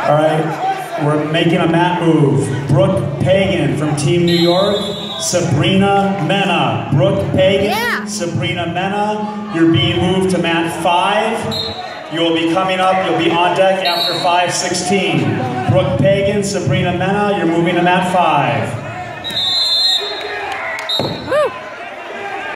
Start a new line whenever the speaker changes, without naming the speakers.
All right, we're making a mat move. Brooke Pagan from Team New York, Sabrina Mena. Brooke Pagan, Sabrina Mena, you're being moved to mat 5. You'll be coming up, you'll be on deck after 5:16. Brooke Pagan, Sabrina Mena, you're moving to mat 5.